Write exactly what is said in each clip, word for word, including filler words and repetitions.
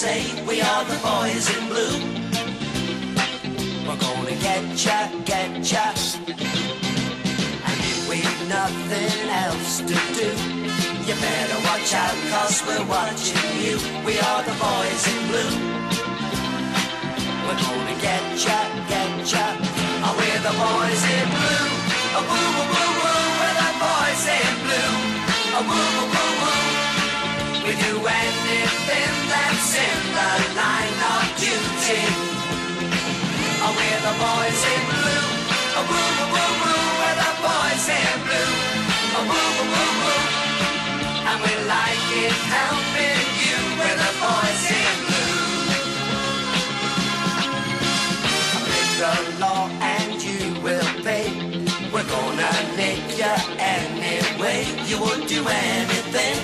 say we are the boys in blue. We're gonna get ya, get ya. And if we've nothing else to do, you better watch out, cause we're watching you. We are the boys in blue. We're gonna get ya, get ya. Oh, we're the boys in blue. Oh, woo, woo, woo, woo. We're the boys in blue. Oh, woo, woo, woo, woo. We do anything that's in the line of duty. Oh, we're the boys in blue. Oh, woo, woo, woo, woo. We're the boys in blue. Oh, woo, woo, woo, woo. And we like it helping you. We're the boys in blue. Break the law and you will pay. We're gonna nick ya anyway. You would do anything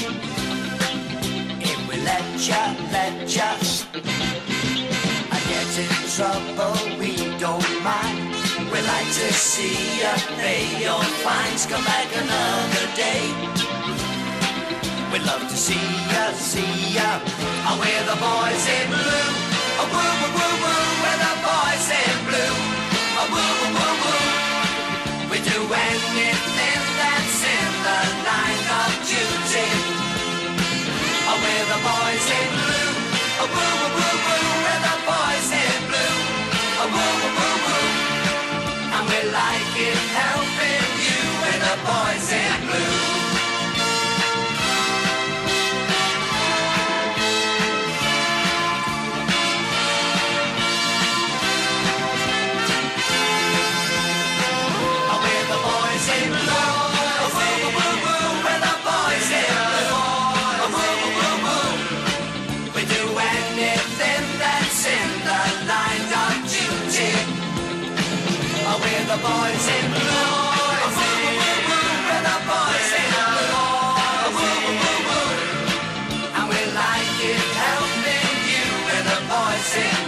if we let ya, let ya. I get in trouble, we don't mind. We like to see ya pay your fines. Come back another day. We'd love to see ya, see ya. Oh, we're the boys in blue. Oh, woo, woo, woo, woo. We're the boys in blue. Oh, woo, woo, woo, woo. We do anything that's in the line of duty. Oh, we're the boys in blue. Oh, woo, woo, woo, woo. We're the boys in blue. Oh, woo, woo, woo, woo. And we like it helping you. We're the boys in blue. We're the boys in blue. Oh, woo, woo, woo, woo. We're the boys in blue. Oh, woo, woo, woo, woo. And we like it helping you. We're the boys in blue.